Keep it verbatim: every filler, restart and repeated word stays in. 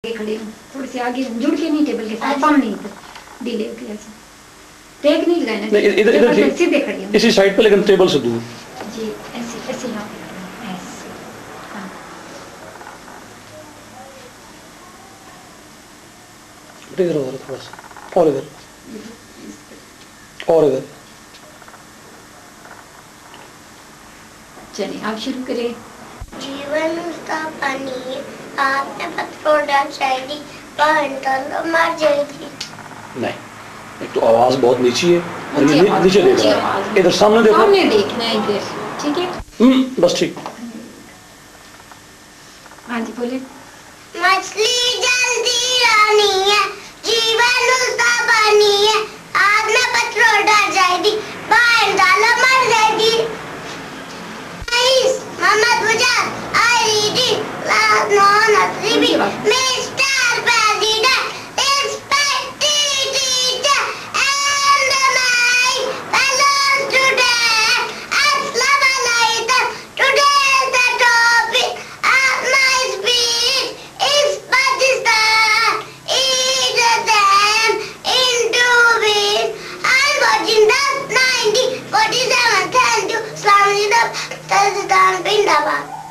खड़े हूँ थोड़ी सी आगे जुड़ के नहीं टेबल के साथ सामने इधर डीले हो गया टेक नहीं लगाना नहीं इधर इधर सीधे खड़ी हूँ इसी साइड पे लेकिन टेबल से दूर जी ऐसे ऐसे हाँ ऐसे हाँ इधर उधर थोड़ा सा और इधर और इधर चलिए आप शुरू करें। जीवन उसका पानी है, आपने पत्थरों डाल जाएगी, तो मर जाएगी। नहीं, एक तो आवाज बहुत नीची है और ये नीचे नीचे देख रहा है, इधर सामने देखो, सामने देखना है इधर, ठीक है? हम्म बस ठीक। हाँ जी बोले। मछली जल्दी रानी है, जीवन उसका पानी है, आग में पत्थरों डाल जाएगी, बाहर डालो मर जाएगी। Mama Puja, I read it. No, not reading. Mister President, respected teacher, and my fellow students, Assalamualaikum. Today's the topic of my speech is Pakistan. Each of them into being. I'm watching the nineteen forty-seven. Thank you. Assalamualaikum. Pakistan Zindabad.